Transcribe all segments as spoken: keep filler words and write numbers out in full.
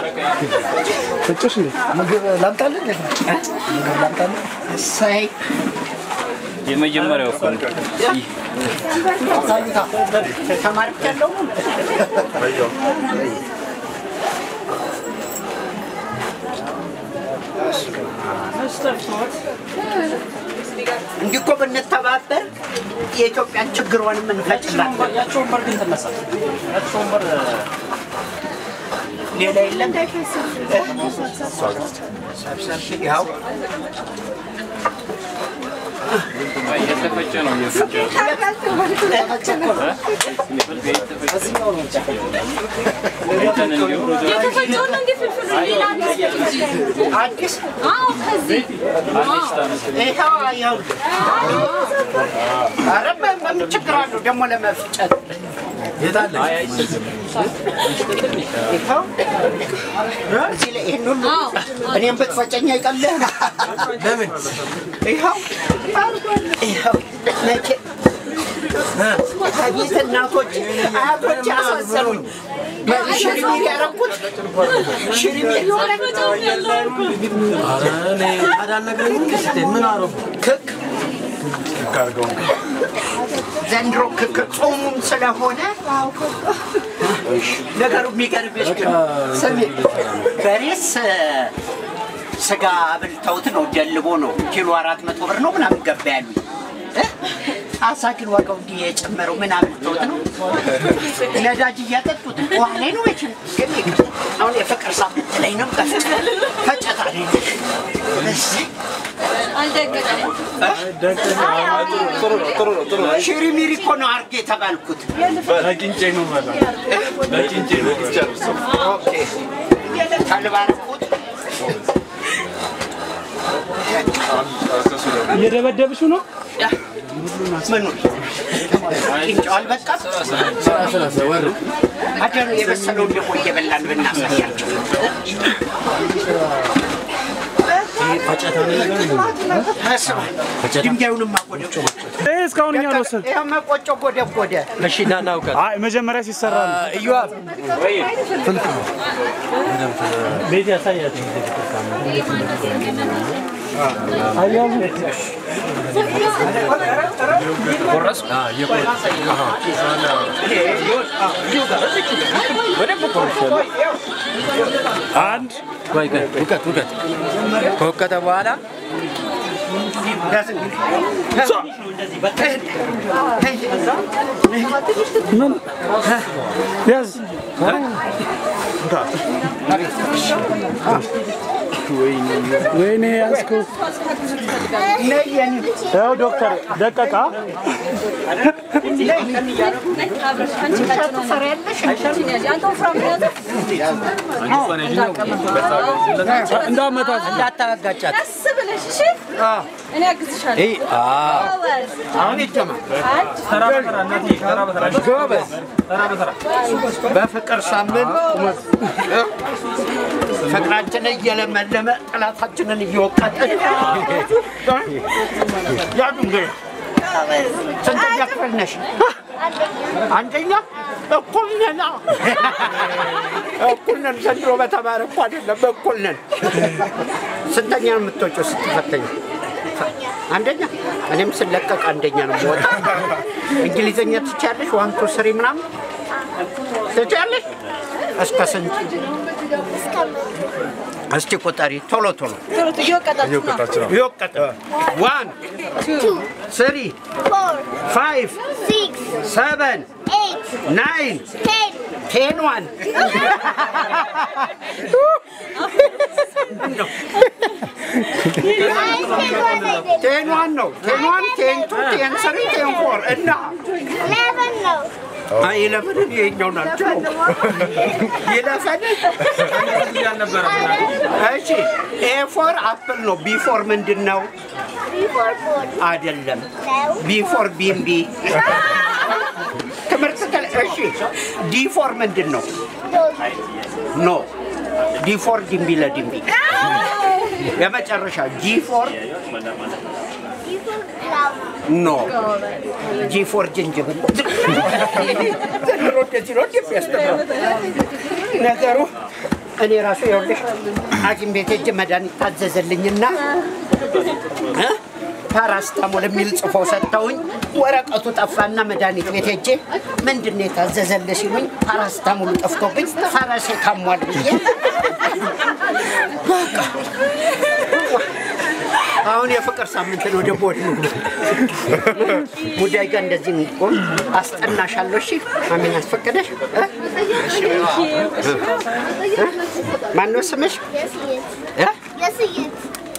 ፍጭሽ ነው ምግብ ላምጣልህ ምግብ ላምጣልህ ሳይ የመጀመሪያው ፈን ሳይታ ተማርክ ያለው አዮ አስተፍቶት እንዲኮ በነተባበር የኢትዮጵያን ችግሯን ምን ፈጭላት ያቸው ወንበር ግን ተነሳ ያቸው ወንበር ሌላ የለም ያው የተፈጨ ነው የተፈጨ የተፈጨው ነው እንዴ ፍልፍል ሌላ አዲስ አዎ ከዚህ ይሄው ያው አረብ ምን ችግር አለው ደሞ ለመፍጨት የታለ ይሄው እዚህ ላይ ይሄን ሁሉ እኔም ብትፈጨኝ አይቀልህ ለምን ይሄው ይሄው ነጭ አቤት እናቶች አያቶች አሳዘኑኝ ሽሪሚ ያረኩት ሽሪሚ አረኔ አዳን ነገር ምን አረኩ ክክ ካርገው ዘንድሮ ክክ ጾሙም ስለሆነ ነገሩ የሚገርምሽ ስሚ በሬስ ስጋ አብልተውት ነው ደልቦ ነው ኪሎ አራት መቶ ብር ነው ምናምን ገባ ያሉኝ አሳ ግን ዋጋው እንዲህ የጨመረው ምን አብልተውት ነው ነዳጅ እያጠጡት ውሃ ላይ ነው ወይስ ግን አሁን የፍቅር ሳምንት ላይ ነው ፈጨታ ላይ አልደቀቀም ጥሩ ጥሩ ጥሩ ሽሪ ሚሪ እኮ ነው አርጌ ተባልኩት ለቂንጬ ነው ማለት ለቂንጬ ነው ይቻላል ኦኬ ካልባልኩት እየደበደብሽው ነው ምን ነው ቂንጫል በቃ ሰላሳ ወር አደረ የበሰለው ደግሞ እየበላን ብናሳያቸው ድንጋዩንም ማቆደቆ እስካሁን እኛ ነው ሰል ይሄ ማቆጮ ጎደጎደ መሽና ናውቃ አይ መጀመሪያ ሲሰራ ነው ኢዮአብ ወይ ፍልክ ነው ቤት ያሳያት አያም ቆረስ አ የቆረስ አሃ አንድ ወይ ከውቀት ውቀት ከውቀት በኋላ ምን ያዝ ወይኔ ያስኩ ያው ዶክተር ደቀቃ እንዳመጣት እንዳታጋጫት አስብለሽ እሺ እኔ አግዝሻለሁ እይ አዎ አሁን ይተማ ተራ በተራ እናቴ ተራ በተራ ጎበዝ ተራ በተራ በፍቅር ሳምንት ፍቅራችን እየለመለመ ጠላታችንን እየወቀጠ ያዱ እንግዲህ ስንተኛ ክፍል ነሽ አንደኛ እኩል ነን እኩል ነን ዘንድሮ በተማረ እኮ አይደለም እኩል ነን ስንተኛ ነው የምትወጪው ስትፈተኝ አንደኛ እኔም ስለቀቅ አንደኛ ነው የምወጣ እንግሊዘኛ ትችያለሽ ዋን ቱ ስሪ ምናምን ትችያለሽ እስከ ስንት እስቲ ቆጣሪ ቶሎ ቶሎ ቶሎ እየወቀጣችሁ ነው ይወቀጣ one two three four five six seven eight nine ten ten one ten one no ten one ten two ten three ten four እና eleven no አይ eleven የኛው ናቸው eleven እሺ A for apple ነው B for ምንድነው B for food አይደለም B for ቢምቢ ትምህርት እሺ D for ምንድነው ኖ D for ዲምቢ ለዲምቢ የመጨረሻ G for No. G for gingival. ነገሩ እኔ ራሱ ይኸውልሽ ሐኪም ቤት ሄጄ መድኃኒት ታዘዘልኝና እ ፓራስታሞል የሚል ጽፎ ሰጥተውኝ ወረቀቱ ጠፋና መድኃኒት ቤት ሄጄ ምንድን ነው የታዘዘልሽ ሲሉኝ ፓራስታሞሉ ጠፍቶብኝ ፈረሴ ታሟል ብዬ በቃ አሁን የፍቅር ሳምንት ነው ደግሞ ነው ሙዳይ ጋር እንደዚህ እንቆም አስጠናሻለሁ እሺ አሜን አስፈቀደሽ ማን ነው ስምሽ የስይት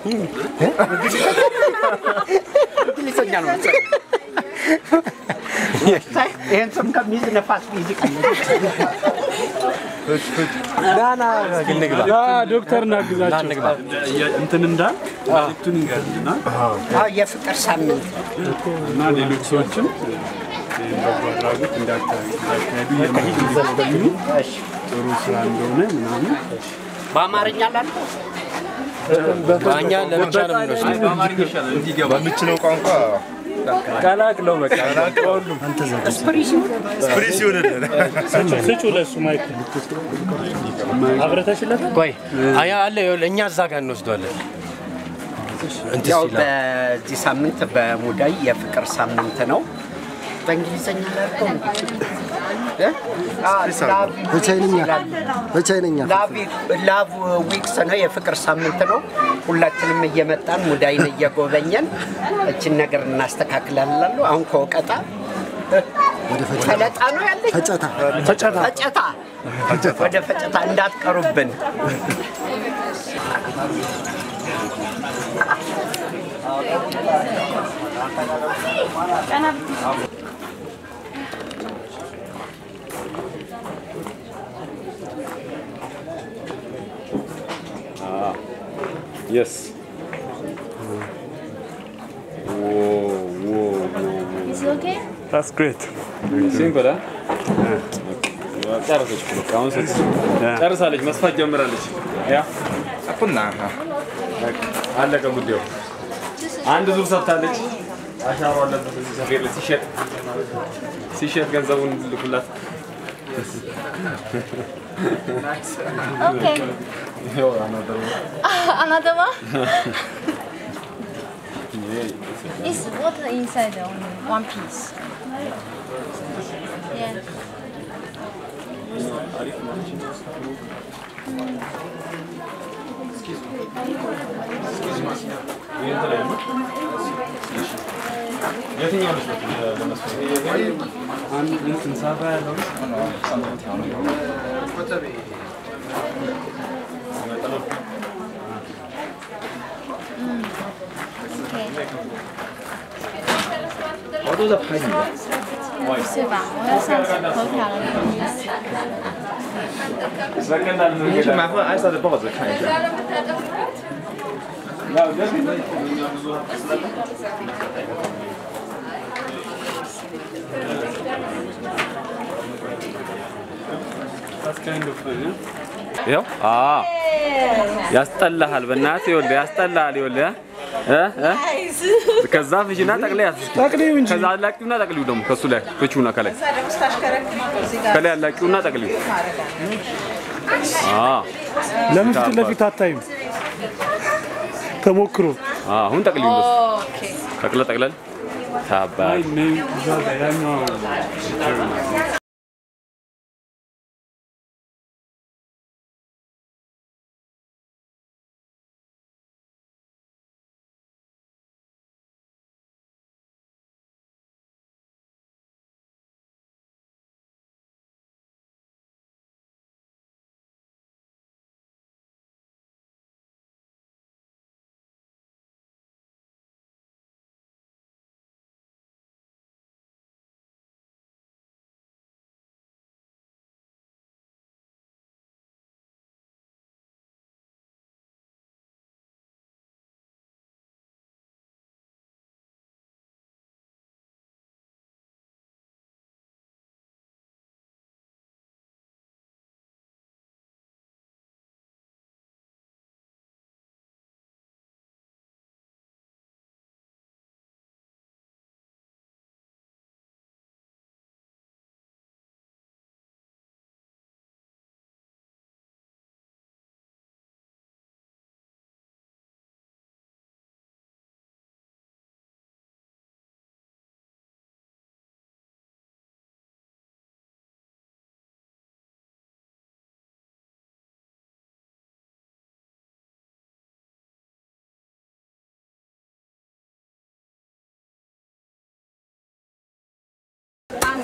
እንግሊዝኛ ነው ይሄን ስም ከሚይዝ ነፋስ ቢይዝ ዳና ግንግባ ያ ዶክተር ናግዛቸው እንትን እንዳል እቱን እንጋልና አዎ የፍቅር ሳምንት እና ሌሎች ሰዎችም በጓራጉት እንዳታካዱ የሚያደርጉ ጥሩ ስራ እንደሆነ ምናምን በአማርኛ ላል ባኛ ለብቻ ነው የሚወስደው በአማርኛ ይሻላል እንዲገባ በምችለው ቋንቋ ቀላቅለው በቃ አንተ ዘጋ ስፕሪስ ይሆንልህ ስጩ ለሱ ማይክ አብረታሽለት ቆይ አያ አለ እኛ እዛ ጋር እንወስደዋለን እንትን ያው ሲላ በዚህ ሳምንት በሙዳይ የፍቅር ሳምንት ነው በእንግሊዝኛ ላልከው በቻይንኛ በቻይንኛ ላቭ ዊክስ ነው የፍቅር ሳምንት ነው ሁላችንም እየመጣን ሙዳይን እየጎበኘን እቺን ነገር እናስተካክላለን አሁን ከወቀጣ ፈለጣ ነው ያለኝ ፈጨታ ፈጨታ ፈጨታ ወደ ፈጨታ እንዳትቀሩብን Yes. Whoa, whoa, whoa. Is it okay? That's great. Simple, huh? ጨረሰች በቃ አሁን ስትስ ጨርሳለች መስፋት ጀምራለች ያ አቁና አለቀ ጉዳዩ አንድ ዙር ሰፍታለች አሻሯ አለበት እዚህ ሰፌድ ላይ ሲሸጥ ሲሸጥ ገንዘቡን ልኩላት Okay. Yo, another one. Another one? Is water inside only one piece? Yeah. የትኛው ልጅ ነው ለመስፈር አንድ እንትን ሳፋ ያለው 我都在拍你。 是吧？我要上次投票了那个意思。 你去买份艾莎的报纸看一下。 ያው አ ያስጠላሃል በእናትህ ይወል ያስጠላሃል ይወል እ እ ከዛ ፍጂና ጠቅለይ ጠቅለዩ እንጂ ከዛ አላቂውና ጠቅለዩ ደግሞ ከሱ ላይ ፍቹና ከላይ ከላይ አላቂውና ጠቅለዩ አ ለምን ፊት ለፊት አታዩም ተሞክሮ አሁን ጠቅለዩ ኦኬ ጠቅለ ጠቅለል ታባይ ነው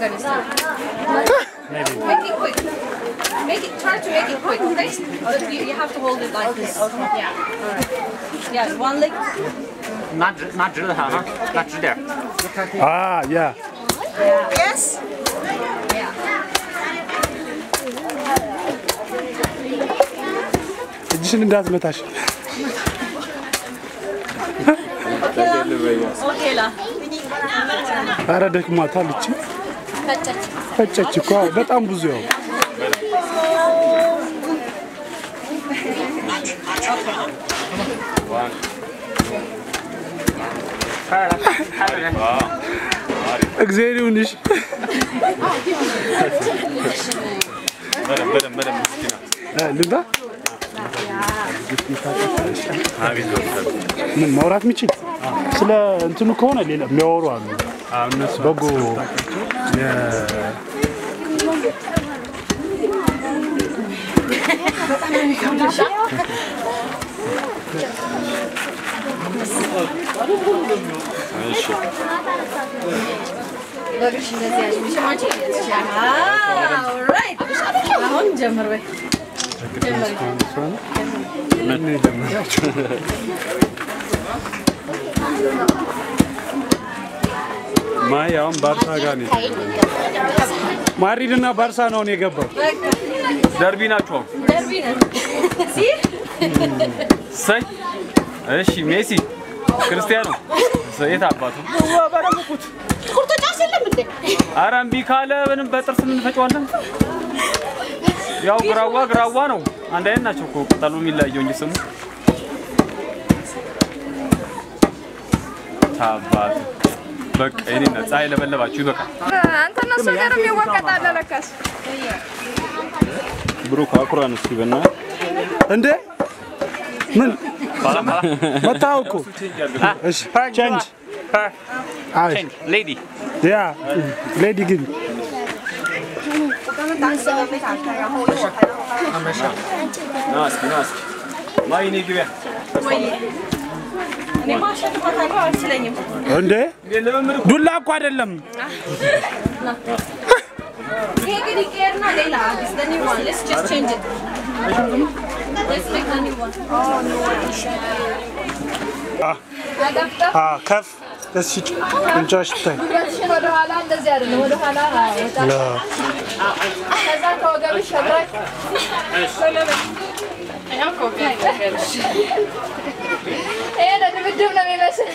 Make it quick. Make it. Try to make it quick. Okay? But you, you have to hold it like this. Yeah. Alright. Yeah. One leg. 拿直拿直的它哈，拿直点。 Ah, yeah. Yes. Yeah. እጅሽን እንዳትመታሽ። Okay la. ኧረ ደክሟታል እቺ። ፈጨች እኮ በጣም ብዙ ያው እግዚአብሔር ይሁንሽ። በደም በደም በደም ምስኪና ልባ ምን ማውራት የሚችል ስለ እንትኑ ከሆነ ሌላ የሚያወሩ አሉ። እነሱ በጎ Alright. አሁን ጀምር በይ ጀምር ማያም ባርሳ ጋር ነው ማድሪድና ባርሳ ነው የገባው ደርቢ ናቸው ደርቢ ነው ሲ ሳይ እሺ ሜሲ ክርስቲያኖ ሰይት አባቱ ወበረሙኩት ቁርጥጫስ የለም እንዴ አራምቢ ካለ ምንም በጥርስ ምን ፈጫዋለን ያው ግራዋ ግራዋ ነው አንድ አይነት ናቸው እኮ ቅጠሉ የሚለያየው እንጂ ስሙ ታባት በቃ እኔ ነፃ ይለበለባችሁ ይበቃ አንተ ነው ሰገር የሚወቀጣለ ለካስ ብሩክ አኩራን እስኪ በእና እንዴ ምን መታውቁ እሺ ቼንጅ አይ ሌዲ ያ ሌዲ ግን ናስ ናስ ማይኔ ግቢያ ወይ እኔ ማሸት ማታውቀው አልችለኝም እንዴ ዱላ እኮ አይደለም ይሄ ግን ይቀርና ሌላ አዲስ the new one let's just change it let's make the new one oh no አ አ ከፍ ደስ ይጭ እንቻሽ ታይ እግርሽን ወደ ኋላ እንደዚህ አይደለም ወደ ኋላ ወጣ ከዛ ከወገብሽ ሸብራክ ሰለበ ያው ኮፒ አይገርሽ ይሄ ለድብድብ ነው የሚመስል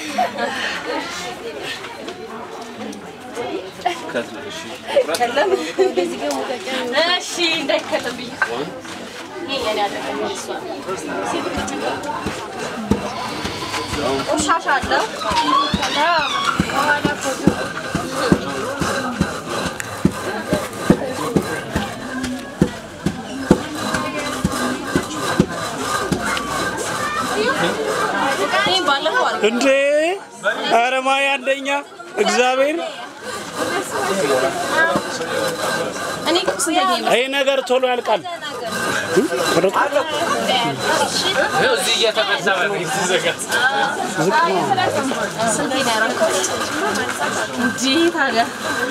ከለም እሺ እንዳይከለብኝ ይሄ የኔ አይደለም እሷ ቆሻሻ አለ ኋላ ፎቶ እንዴ ኧረ ማይ አንደኛ እግዚአብሔር እኔ ኩስለኝ ይሄ ነገር ቶሎ ያልቃል እዚህ እየተበሰበ ነው ይዘጋት ስንቴ ነው ያረኩት እንጂ ታዲያ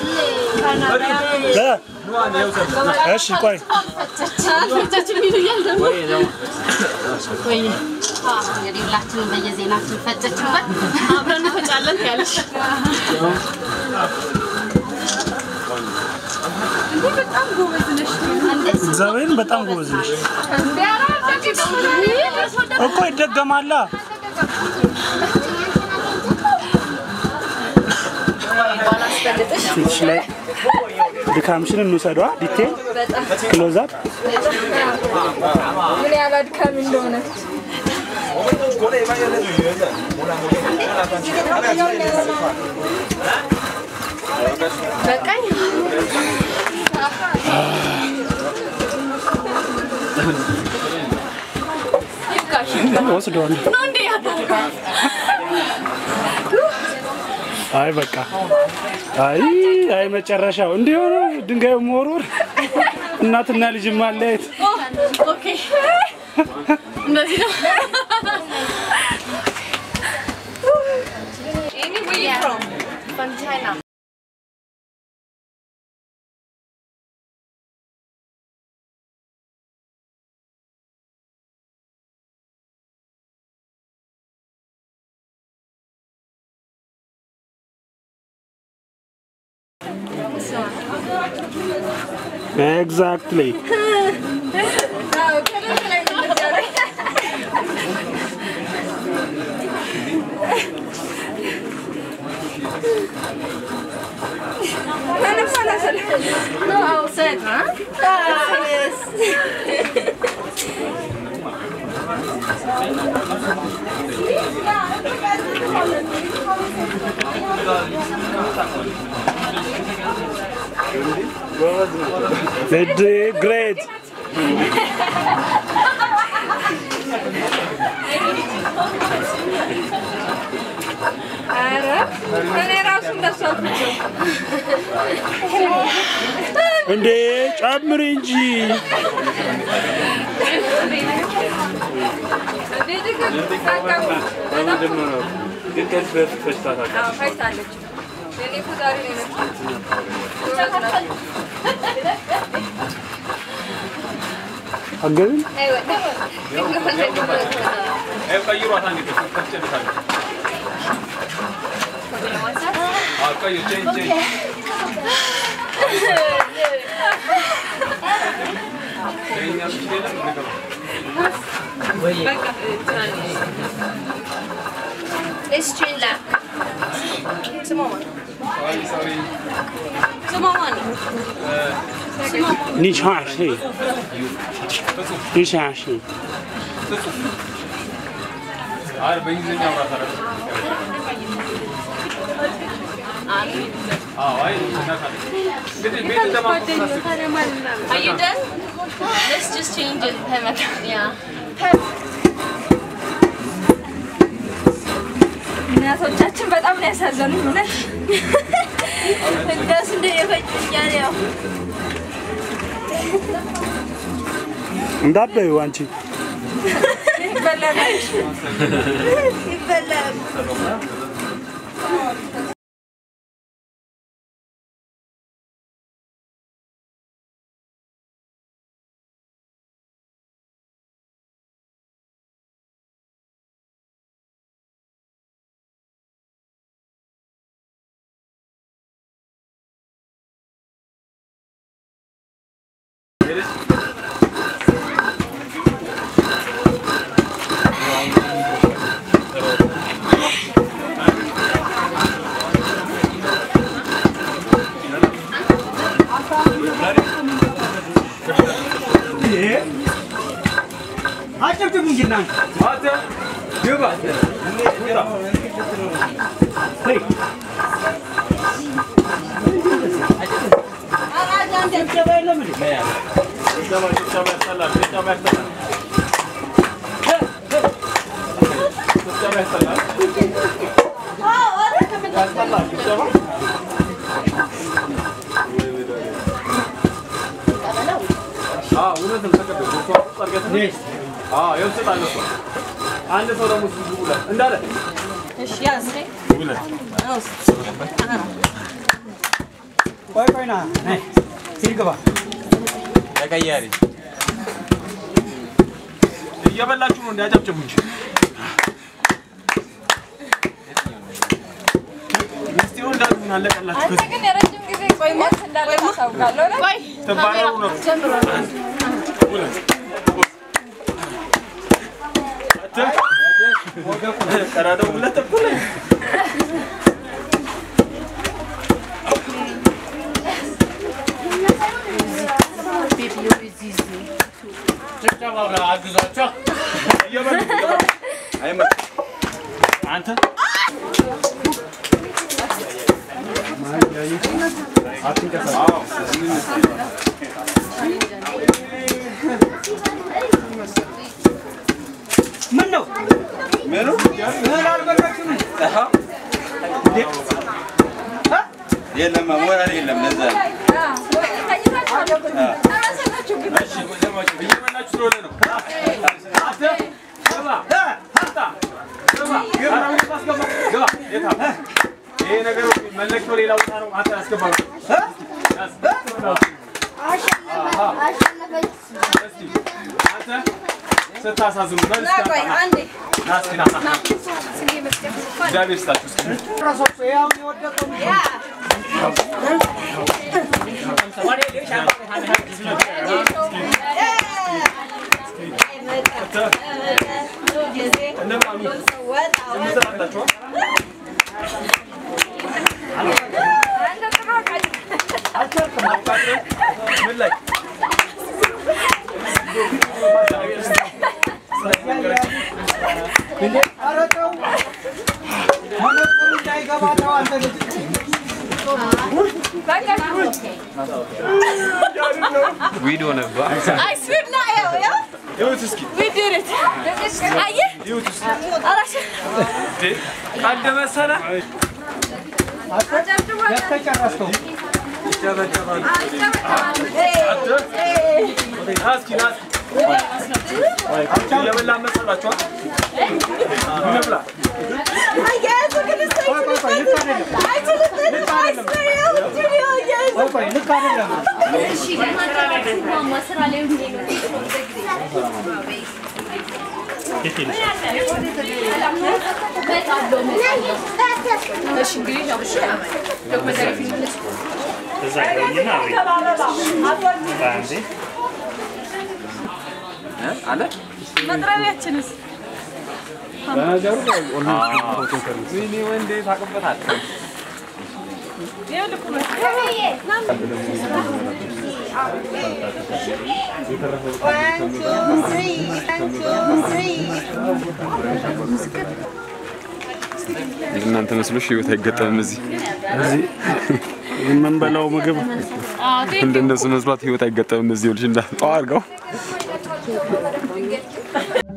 እሺ ቆይ አልፈጨችም ይሉኛል ደግሞ ወይ እንግዲህ ሁላችንም በየዜናችን ፈጨችበት አብረን እንፈጫለን ያለሽ እንዴ በጣም ጎበዝ ነሽ እግዚአብሔርን በጣም ጎበዝ ነሽ እንዴ አራዳቂ እኮ ይደገማላ ፊትሽ ላይ ድካምሽን እንውሰዷ ዲቴል ክሎዝ አፕ ምን ያህል አድካሚ እንደሆነ በቃኝ ወስደዋል ነው እንዴ ያደርጋል አይ በቃ አይ አይ መጨረሻው እንዲሆነ ድንጋዩ መወርወር እናትና ልጅ ማለየት ኦኬ እንደዚህ ነው Amy, where are you from? From China. Exactly. No, outside, huh? Yes. They did great. And they ጨምር እንጂ አገኝ ايوه غيروا ثاني كفتش ثاني اه كايو تشين تشين Let's change that. Some more. Sorry, sorry. Some more. نيش عشي نيش عشي عارف بينزل يا ورا اه واي Are you done? Let's just change it. Yeah. እናቶቻችን በጣም ነው ያሳዘኑኝ ማለት እንደስ እንደ የፈጭኛል ያው እንዳበዩ አንቺ ይበላል ይበላል اه ونزل سكت ليش اه يوصل على الصوت عند صوره مسجوله እንዳለ እሺ ያዝ ውለ ቆይ ቆይ ና ነይ ሲግባ ተቀያሪ እየበላችሁ ነው እንዲያጨብጭቡ እንጂ እስቲ ወንዳሉ አለቀላችሁ አንተ ግን የረጅም ጊዜ ቆይ ሞት እንዳለ ታውቃለህ አይደል ቆይ ተባረሩ ነው ውለ ቀራዶ ሁለት እኩል አንተ ምን ነው ምኑ ምን አልበላችሁም አሃ የለም ሞራል የለም ለዛ ይሄ ነገር መለክቶ ሌላ ቦታ ነው አንተ ያስገባው ስታሳዝኑ ነው እስቲ አንዴ ናስቲ ናሳ እግዚአብሔር ይስጣችሁ እስኪ ራሶ ያው የወደቀው ያ We don't have I swim now, yeah? We did it. Are you? You just did. And the masala. መጥረቢያችንስ በነገሩ ኦንላይን ፎቶ ከርም እኔ ወንዴ ታቀበታል ይልኩ እናንተ መስሎሽ ህይወት አይገጠምም እዚህ እዚህ የምንበላው ምግብ እንደነሱ መስሏት ህይወት አይገጠምም እዚህ ልጅ እንዳጣው አርገው